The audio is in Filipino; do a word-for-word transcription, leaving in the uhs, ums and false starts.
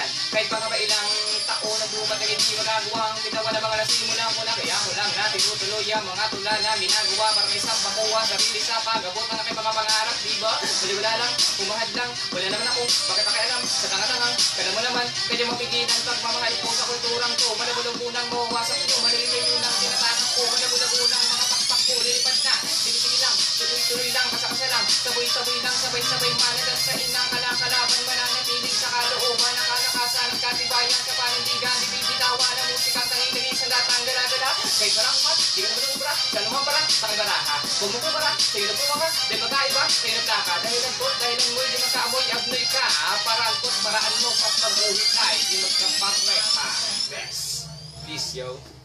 yan. Kahit pa nga ba ilang taon na dumating hindi magagawang bitaw na mga nasimulan ko na. Kaya ko lang na tinutuloy ang mga tula na ginagawa para may isang makuha sarili sa pag-abot ng aking mga pangarap, diba? Wala lang, umahad lang, wala naman akong pakipakialam sa tanga-tangang. Kaya mo naman, kaya mapigilan pagmamahal ko sa kulturang to. Malabulagunang mawawasak ko, maliligaw yun ang tinatakas ko. Malabulagunang mga pakpak ko, lilipad na. Sige-sige lang, tuloy-tuloy lang, kasakasa lang. Sabay-sabay lang, sabay-sabay managat sa inang kalakalaban. Mananatiling sa kalooban, nakalakasan ang katibayan sa panindigan. Ibibitawan ang musika sa hinagis ang datang gala-gala. Kay parang mat, di ka naman umubra, sa lumang parang, sa kagaraha. Kung mo kumara, sa'yo na pumaka, di magkaiba, sa'yo na plaka. Dahil ang kot, dahil ang mo'y di magkaamoy, abnoy ka. Parang kot, paraan mo, pas pag-uwi ka, di magkaparek ha. Best. Peace, yo.